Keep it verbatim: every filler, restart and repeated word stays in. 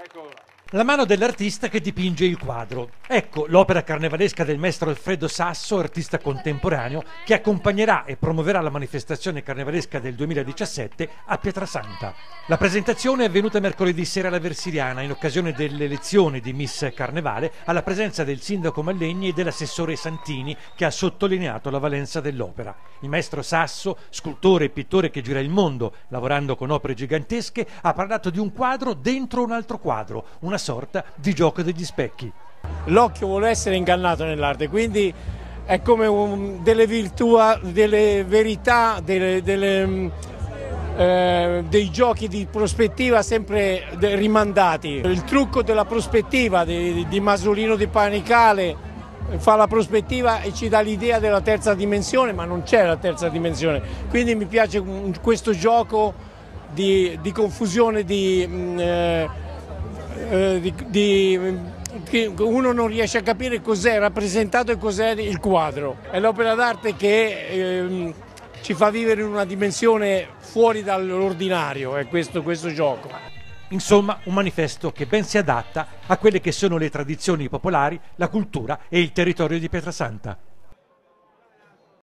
La mano dell'artista che dipinge il quadro. Ecco l'opera carnevalesca del maestro Alfredo Sasso, artista contemporaneo, che accompagnerà e promuoverà la manifestazione carnevalesca del duemiladiciassette a Pietrasanta. La presentazione è avvenuta mercoledì sera alla Versiliana in occasione dell'elezione di Miss Carnevale, alla presenza del sindaco Mallegni e dell'assessore Santini, che ha sottolineato la valenza dell'opera. Il maestro Sasso, scultore e pittore che gira il mondo lavorando con opere gigantesche, ha parlato di un quadro dentro un altro quadro, una sorta di gioco degli specchi. L'occhio vuole essere ingannato nell'arte, quindi è come un, delle virtù, delle verità, delle, delle, eh, dei giochi di prospettiva sempre rimandati. Il trucco della prospettiva di, di Masolino di Panicale fa la prospettiva e ci dà l'idea della terza dimensione, ma non c'è la terza dimensione. Quindi mi piace questo gioco di, di confusione di... Eh, Eh, di, di, che uno non riesce a capire cos'è rappresentato e cos'è il quadro. È l'opera d'arte che eh, ci fa vivere in una dimensione fuori dall'ordinario, è questo, questo gioco. Insomma, un manifesto che ben si adatta a quelle che sono le tradizioni popolari, la cultura e il territorio di Pietrasanta.